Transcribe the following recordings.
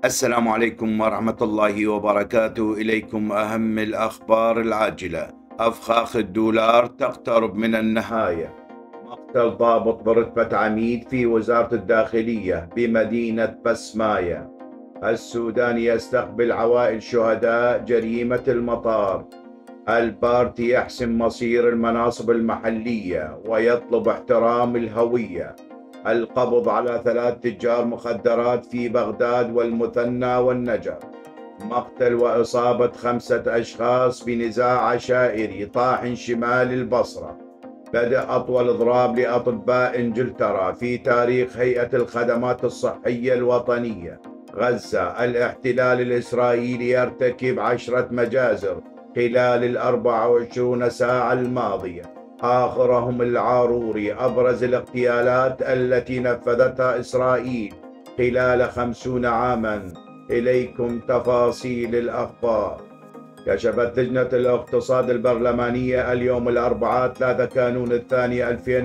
السلام عليكم ورحمة الله وبركاته. إليكم أهم الأخبار العاجلة. أفخاخ الدولار تقترب من النهاية. مقتل ضابط برتبة عميد في وزارة الداخلية بمدينة بسماية. السودان يستقبل عوائل شهداء جريمة المطار. البارتي يحسم مصير المناصب المحلية ويطلب احترام الهوية. القبض على 3 تجار مخدرات في بغداد والمثنى والنجف. مقتل وإصابة 5 أشخاص بنزاع عشائري طاحن شمال البصرة. بدء أطول إضراب لأطباء إنجلترا في تاريخ هيئة الخدمات الصحية الوطنية. غزة، الاحتلال الإسرائيلي يرتكب 10 مجازر خلال 24 ساعة الماضية، آخرهم العاروري. أبرز الاغتيالات التي نفذتها إسرائيل خلال 50 عاما. إليكم تفاصيل الأخبار. كشفت لجنة الاقتصاد البرلمانية اليوم الأربعاء 3 كانون الثاني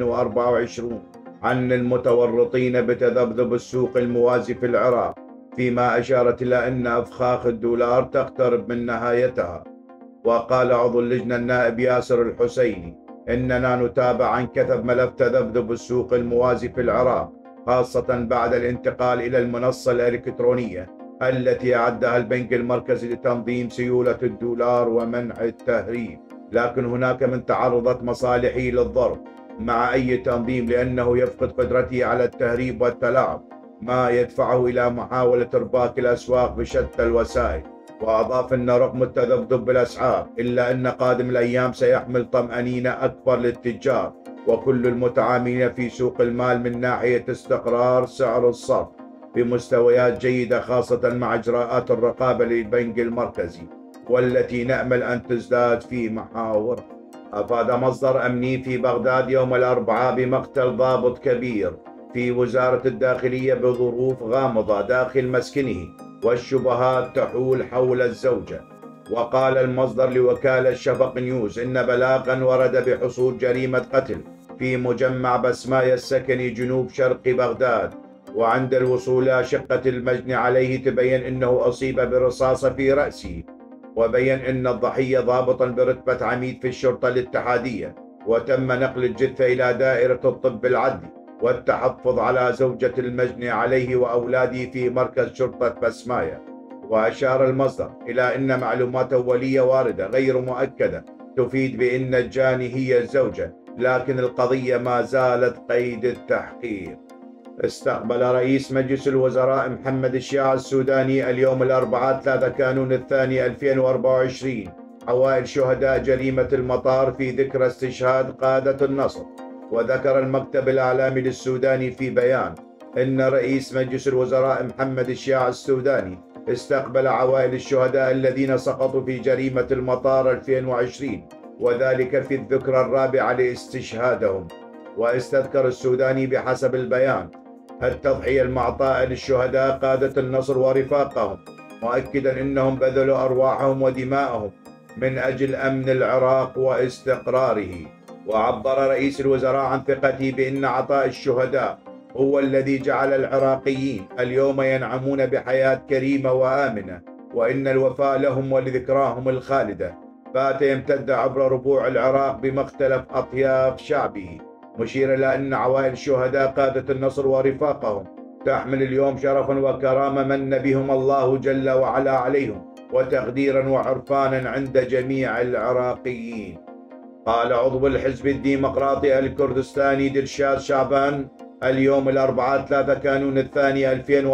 2024 عن المتورطين بتذبذب السوق الموازي في العراق، فيما أشارت إلى أن أفخاخ الدولار تقترب من نهايتها. وقال عضو اللجنة النائب ياسر الحسيني إننا نتابع عن كثب ملف تذبذب السوق الموازي في العراق، خاصة بعد الانتقال إلى المنصة الإلكترونية التي أعدها البنك المركزي لتنظيم سيولة الدولار ومنع التهريب. لكن هناك من تعرضت مصالحه للضرب مع أي تنظيم لأنه يفقد قدرته على التهريب والتلاعب، ما يدفعه إلى محاولة إرباك الأسواق بشتى الوسائل. وأضاف أن رغم التذبذب بالأسعار إلا أن قادم الأيام سيحمل طمأنينة أكبر للتجار وكل المتعاملين في سوق المال من ناحية استقرار سعر الصرف بمستويات جيدة، خاصة مع إجراءات الرقابة للبنك المركزي والتي نأمل أن تزداد في محاور. أفاد مصدر أمني في بغداد يوم الأربعاء بمقتل ضابط كبير في وزارة الداخلية بظروف غامضة داخل مسكنه، والشبهات تحول حول الزوجة. وقال المصدر لوكالة شفق نيوز إن بلاغا ورد بحصول جريمة قتل في مجمع بسماية السكني جنوب شرق بغداد، وعند الوصول إلى شقة المجني عليه تبين أنه أصيب برصاصة في رأسه. وبين أن الضحية ضابطا برتبة عميد في الشرطة الاتحادية، وتم نقل الجثة إلى دائرة الطب العدلي والتحفظ على زوجة المجني عليه وأولاده في مركز شرطة بسماية. وأشار المصدر إلى أن معلومات أولية واردة غير مؤكدة تفيد بأن الجاني هي الزوجة، لكن القضية ما زالت قيد التحقيق. استقبل رئيس مجلس الوزراء محمد الشياع السوداني اليوم الأربعاء 3 كانون الثاني 2024 عوائل شهداء جريمة المطار في ذكرى استشهاد قادة النصر. وذكر المكتب الإعلامي للسوداني في بيان إن رئيس مجلس الوزراء محمد الشياع السوداني استقبل عوائل الشهداء الذين سقطوا في جريمة المطار 2020، وذلك في الذكرى الرابعة لاستشهادهم. واستذكر السوداني بحسب البيان التضحية المعطاءة للشهداء قادة النصر ورفاقهم، مؤكدا أنهم بذلوا أرواحهم ودماءهم من أجل أمن العراق واستقراره. وعبر رئيس الوزراء عن ثقته بأن عطاء الشهداء هو الذي جعل العراقيين اليوم ينعمون بحياة كريمة وآمنة، وإن الوفاء لهم ولذكراهم الخالدة بات يمتد عبر ربوع العراق بمختلف أطياف شعبه، مشير إلى أن عوائل الشهداء قادة النصر ورفاقهم تحمل اليوم شرفا وكرامة من بهم الله جل وعلا عليهم، وتقديرا وعرفانا عند جميع العراقيين. قال عضو الحزب الديمقراطي الكردستاني دلشاد شعبان اليوم الأربعاء 3 كانون الثاني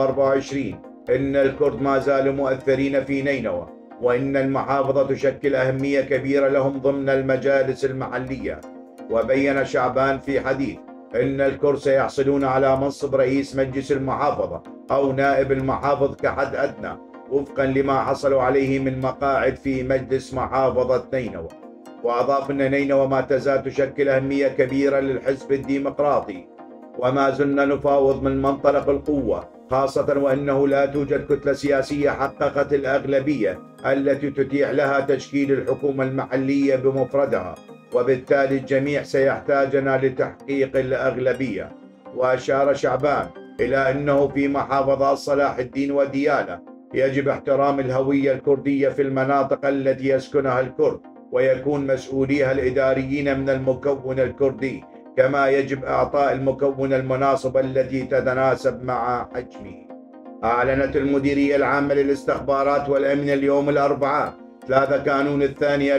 2024 إن الكرد ما زالوا مؤثرين في نينوى، وإن المحافظة تشكل أهمية كبيرة لهم ضمن المجالس المحلية. وبين شعبان في حديث إن الكرد سيحصلون على منصب رئيس مجلس المحافظة أو نائب المحافظ كحد أدنى وفقا لما حصلوا عليه من مقاعد في مجلس محافظة نينوى. وأضاف أن نينوى ما تزال تشكل أهمية كبيرة للحزب الديمقراطي، وما زلنا نفاوض من منطلق القوة، خاصة وأنه لا توجد كتلة سياسية حققت الأغلبية التي تتيح لها تشكيل الحكومة المحلية بمفردها، وبالتالي الجميع سيحتاجنا لتحقيق الأغلبية. وأشار شعبان إلى أنه في محافظات صلاح الدين وديالى يجب احترام الهوية الكردية في المناطق التي يسكنها الكرد، ويكون مسؤوليها الإداريين من المكون الكردي، كما يجب إعطاء المكون المناصب التي تتناسب مع حجمه. أعلنت المديرية العامة للاستخبارات والأمن اليوم الأربعاء 3 كانون الثاني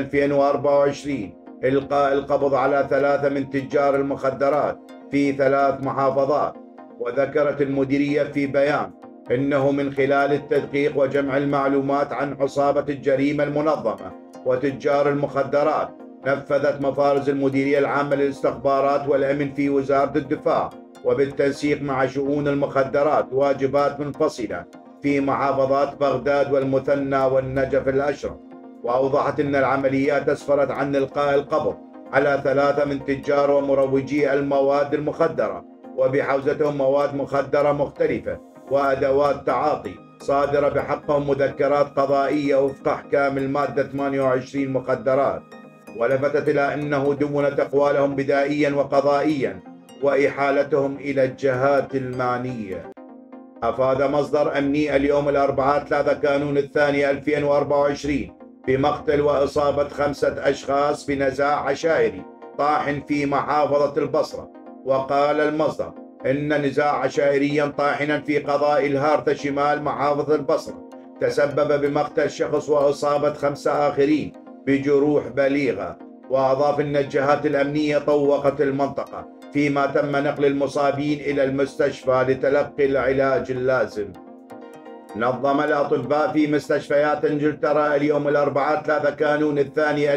2024 إلقاء القبض على 3 من تجار المخدرات في 3 محافظات. وذكرت المديرية في بيان إنه من خلال التدقيق وجمع المعلومات عن عصابة الجريمة المنظمة وتجار المخدرات، نفذت مفارز المديرية العامة للاستخبارات والأمن في وزارة الدفاع وبالتنسيق مع شؤون المخدرات واجبات منفصلة في محافظات بغداد والمثنى والنجف الأشرف. وأوضحت أن العمليات أسفرت عن إلقاء القبض على 3 من تجار ومروجي المواد المخدرة، وبحوزتهم مواد مخدرة مختلفة وأدوات تعاطي صادرة بحقهم مذكرات قضائية وفق أحكام المادة 28 مخدرات. ولفتت إلى أنه دونت أقوالهم بدائيا وقضائيا وإحالتهم إلى الجهات المعنية. أفاد مصدر أمني اليوم الأربعاء 3 كانون الثاني 2024 بمقتل وإصابة 5 أشخاص بنزاع عشائري طاحن في محافظة البصرة. وقال المصدر إن نزاع عشائريا طاحنا في قضاء الهارثة شمال محافظة البصرة تسبب بمقتل شخص وإصابة 5 آخرين بجروح بليغة. وأضاف أن الجهات الأمنية طوقت المنطقة، فيما تم نقل المصابين إلى المستشفى لتلقي العلاج اللازم. نظم الأطباء في مستشفيات إنجلترا اليوم الأربعاء 3 كانون الثاني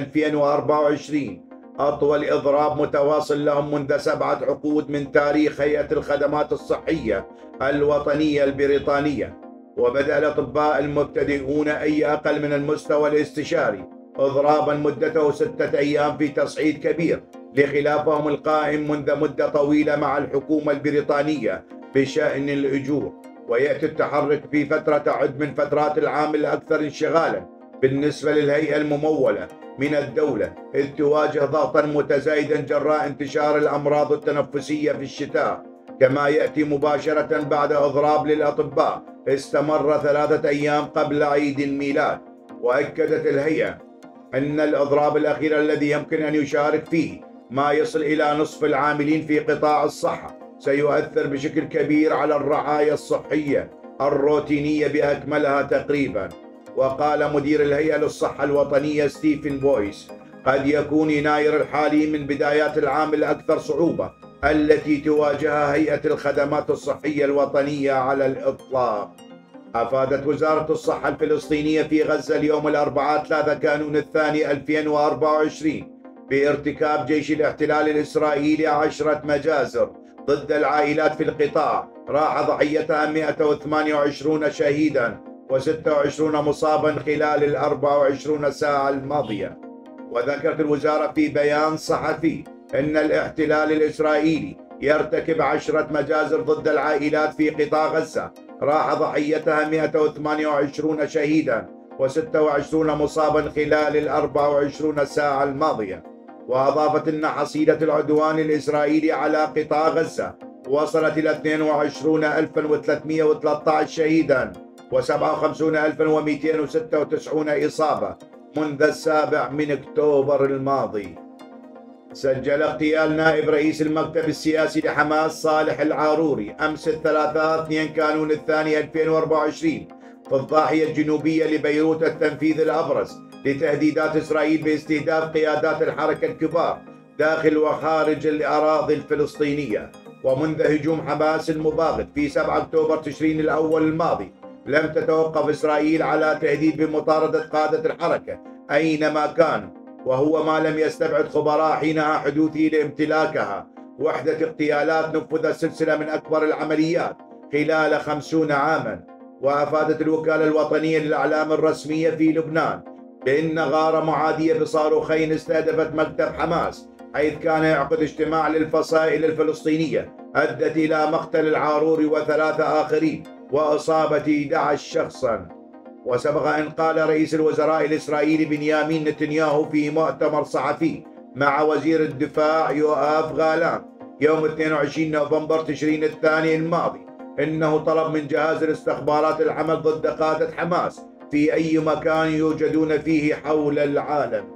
2024 أطول إضراب متواصل لهم منذ 7 عقود من تاريخ هيئة الخدمات الصحية الوطنية البريطانية. وبدأ الأطباء المبتدئون أي أقل من المستوى الاستشاري إضرابا مدته 6 أيام في تصعيد كبير لخلافهم القائم منذ مدة طويلة مع الحكومة البريطانية بشأن الأجور. ويأتي التحرك في فترة تعد من فترات العام الأكثر انشغالا بالنسبة للهيئة الممولة من الدولة، إذ تواجه ضغطا متزايدا جراء انتشار الأمراض التنفسية في الشتاء. كما يأتي مباشرة بعد إضراب للأطباء استمر 3 أيام قبل عيد الميلاد. وأكدت الهيئة أن الإضراب الأخير الذي يمكن أن يشارك فيه ما يصل إلى نصف العاملين في قطاع الصحة سيؤثر بشكل كبير على الرعاية الصحية الروتينية بأكملها تقريبا. وقال مدير الهيئة للصحة الوطنية ستيفن بويس: قد يكون يناير الحالي من بدايات العام الأكثر صعوبة التي تواجهها هيئة الخدمات الصحية الوطنية على الإطلاق. أفادت وزارة الصحة الفلسطينية في غزة اليوم الأربعاء 3 كانون الثاني 2024 بارتكاب جيش الاحتلال الإسرائيلي 10 مجازر ضد العائلات في القطاع راح ضحيتها 128 شهيدا و26 مصابا خلال 24 ساعة الماضية. وذكرت الوزارة في بيان صحفي أن الاحتلال الإسرائيلي يرتكب 10 مجازر ضد العائلات في قطاع غزة راح ضحيتها 128 شهيدا و26 مصابا خلال 24 ساعة الماضية. وأضافت أن حصيلة العدوان الإسرائيلي على قطاع غزة وصلت إلى 22313 شهيدا و57296 إصابة منذ 7 أكتوبر الماضي. سجل اغتيال نائب رئيس المكتب السياسي لحماس صالح العاروري أمس الثلاثاء 2 كانون الثاني 2024 في الضاحية الجنوبية لبيروت التنفيذ الأبرز لتهديدات إسرائيل باستهداف قيادات الحركة الكبار داخل وخارج الأراضي الفلسطينية. ومنذ هجوم حماس المباغت في 7 أكتوبر تشرين الأول الماضي لم تتوقف إسرائيل على تهديد بمطاردة قادة الحركة أينما كانوا، وهو ما لم يستبعد خبراء حينها حدوثه لامتلاكها وحدة اغتيالات نفذت سلسلة من أكبر العمليات خلال 50 عاما. وأفادت الوكالة الوطنية للأعلام الرسمية في لبنان بأن غارة معادية بصاروخين استهدفت مكتب حماس حيث كان يعقد اجتماع للفصائل الفلسطينية أدت إلى مقتل العاروري و3 آخرين وإصابة 11 شخصا. وسبق أن قال رئيس الوزراء الإسرائيلي بنيامين نتنياهو في مؤتمر صحفي مع وزير الدفاع يوآف غالانت يوم 22 نوفمبر تشرين الثاني الماضي إنه طلب من جهاز الاستخبارات العمل ضد قادة حماس في أي مكان يوجدون فيه حول العالم.